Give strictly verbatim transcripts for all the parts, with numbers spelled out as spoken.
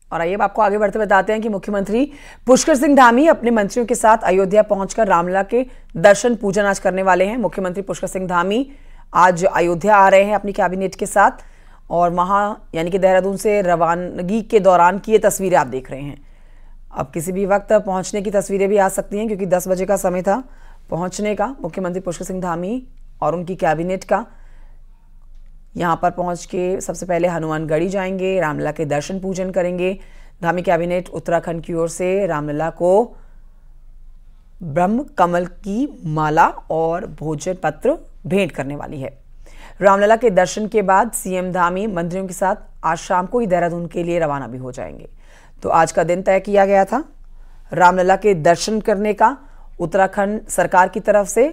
और आइए आपको आगे बढ़ते बताते हैं कि मुख्यमंत्री पुष्कर सिंह धामी अपने मंत्रियों के साथ अयोध्या पहुंचकर रामलला के दर्शन पूजन आज करने वाले हैं। मुख्यमंत्री पुष्कर सिंह धामी आज अयोध्या आ रहे हैं अपनी कैबिनेट के साथ, और वहां यानी कि देहरादून से रवानगी के दौरान की ये तस्वीरें आप देख रहे हैं। अब किसी भी वक्त पहुंचने की तस्वीरें भी आ सकती हैं, क्योंकि दस बजे का समय था पहुंचने का मुख्यमंत्री पुष्कर सिंह धामी और उनकी कैबिनेट का। यहां पर पहुंच के सबसे पहले हनुमानगढ़ी जाएंगे, रामलला के दर्शन पूजन करेंगे। धामी कैबिनेट उत्तराखंड की ओर से रामलला को ब्रह्म कमल की माला और भोजन पत्र भेंट करने वाली है। रामलला के दर्शन के बाद सीएम धामी मंत्रियों के साथ आज शाम को ही देहरादून के लिए रवाना भी हो जाएंगे। तो आज का दिन तय किया गया था रामलला के दर्शन करने का उत्तराखंड सरकार की तरफ से।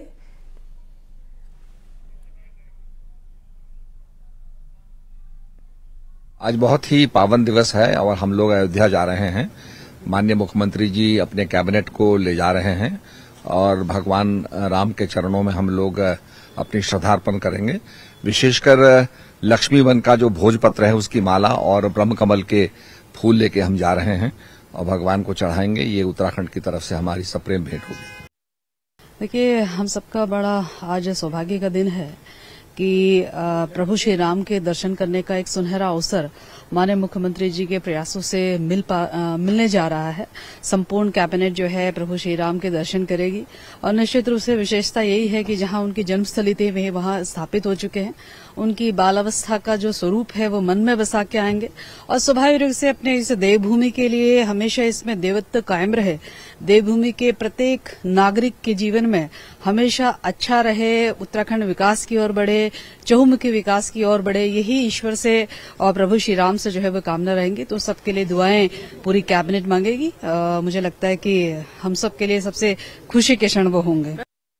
आज बहुत ही पावन दिवस है और हम लोग अयोध्या जा रहे हैं। माननीय मुख्यमंत्री जी अपने कैबिनेट को ले जा रहे हैं और भगवान राम के चरणों में हम लोग अपनी श्रद्धार्पण करेंगे। विशेषकर लक्ष्मी वन का जो भोजपत्र है उसकी माला और ब्रह्म कमल के फूल लेके हम जा रहे हैं और भगवान को चढ़ाएंगे। ये उत्तराखंड की तरफ से हमारी सप्रेम भेंट होगी। देखिए, हम सबका बड़ा आज सौभाग्य का दिन है कि प्रभु श्री राम के दर्शन करने का एक सुनहरा अवसर माननीय मुख्यमंत्री जी के प्रयासों से मिल पा, आ, मिलने जा रहा है। संपूर्ण कैबिनेट जो है प्रभु श्री राम के दर्शन करेगी और निश्चित रूप से विशेषता यही है कि जहां उनकी जन्मस्थली थे वे वहां स्थापित हो चुके हैं। उनकी बालावस्था का जो स्वरूप है वो मन में बसा के आएंगे और स्वाभाविक रूप से अपने इस देवभूमि के लिए हमेशा इसमें देवत्व कायम रहे, देवभूमि के प्रत्येक नागरिक के जीवन में हमेशा अच्छा रहे, उत्तराखंड विकास की ओर बढ़े, चहुमुखी विकास की ओर बढ़े, यही ईश्वर से और प्रभु श्री राम से जो है वो कामना रहेंगी। तो सबके लिए दुआएं पूरी कैबिनेट मांगेगी। आ, मुझे लगता है कि हम सबके लिए सबसे खुशी के क्षण वो होंगे।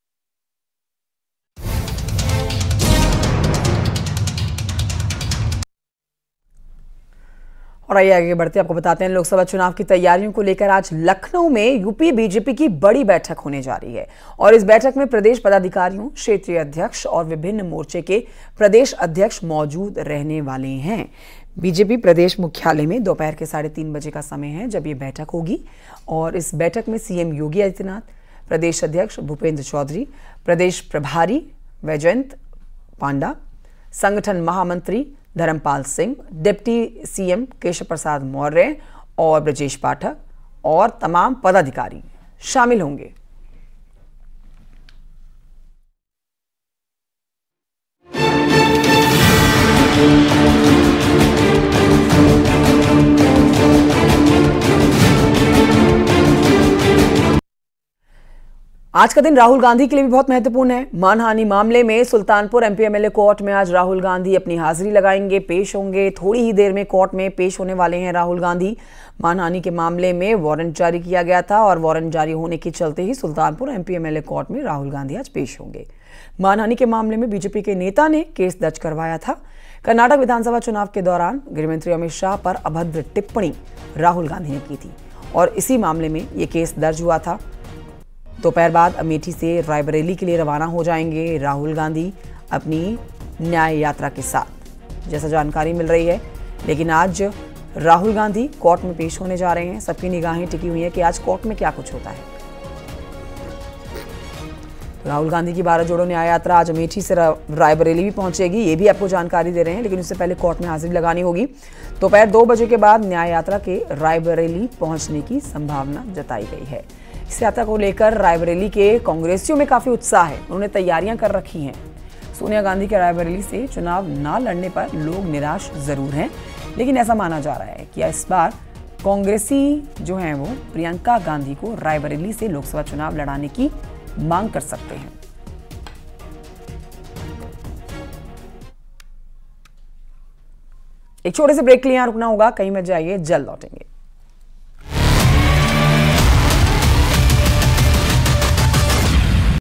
और आइए आगे बढ़ते आपको बताते हैं लोकसभा चुनाव की तैयारियों को लेकर आज लखनऊ में यूपी बीजेपी की बड़ी बैठक होने जा रही है। और इस बैठक में प्रदेश पदाधिकारियों, क्षेत्रीय अध्यक्ष और विभिन्न मोर्चे के प्रदेश अध्यक्ष मौजूद रहने वाले हैं। बीजेपी प्रदेश मुख्यालय में दोपहर के साढ़े तीन बजे का समय है जब ये बैठक होगी। और इस बैठक में सीएम योगी आदित्यनाथ, प्रदेश अध्यक्ष भूपेंद्र चौधरी, प्रदेश प्रभारी वैजयंत पांडा, संगठन महामंत्री धर्मपाल सिंह, डिप्टी सीएम केशव प्रसाद मौर्य और ब्रजेश पाठक और तमाम पदाधिकारी शामिल होंगे। आज का दिन राहुल गांधी के लिए भी बहुत महत्वपूर्ण है। मानहानि मामले में सुल्तानपुर एमपी एमएलए कोर्ट में आज राहुल गांधी अपनी हाजिरी लगाएंगे, पेश होंगे। थोड़ी ही देर में कोर्ट में पेश होने वाले हैं राहुल गांधी। मानहानि के मामले में वारंट जारी किया गया था और वारंट जारी होने के चलते ही सुल्तानपुर एमपी एमएलए कोर्ट में राहुल गांधी आज पेश होंगे। मानहानि के मामले में बीजेपी के नेता ने केस दर्ज करवाया था। कर्नाटक विधानसभा चुनाव के दौरान गृहमंत्री अमित शाह पर अभद्र टिप्पणी राहुल गांधी ने की थी और इसी मामले में ये केस दर्ज हुआ था। दोपहर बाद अमेठी से रायबरेली के लिए रवाना हो जाएंगे राहुल गांधी अपनी न्याय यात्रा के साथ, जैसा जानकारी मिल रही है। लेकिन आज राहुल गांधी कोर्ट में पेश होने जा रहे हैं। सबकी निगाहें टिकी हुई हैं कि आज कोर्ट में क्या कुछ होता है। राहुल गांधी की बारह जोड़ों न्याय यात्रा आज अमेठी से रायबरेली भी पहुंचेगी, ये भी आपको जानकारी दे रहे हैं। लेकिन उससे पहले कोर्ट में हाजिरी लगानी होगी। दोपहर दो बजे के बाद न्याय यात्रा के रायबरेली पहुंचने की संभावना जताई गई है। इस यात्रा को लेकर रायबरेली के कांग्रेसियों में काफी उत्साह है, उन्होंने तैयारियां कर रखी हैं। सोनिया गांधी के रायबरेली से चुनाव न लड़ने पर लोग निराश जरूर हैं, लेकिन ऐसा माना जा रहा है कि इस बार कांग्रेसी जो हैं वो प्रियंका गांधी को रायबरेली से लोकसभा चुनाव लड़ाने की मांग कर सकते हैं। एक छोटे से ब्रेक के लिए यहां रुकना होगा, कहीं मत जाइए, जल्द लौटेंगे।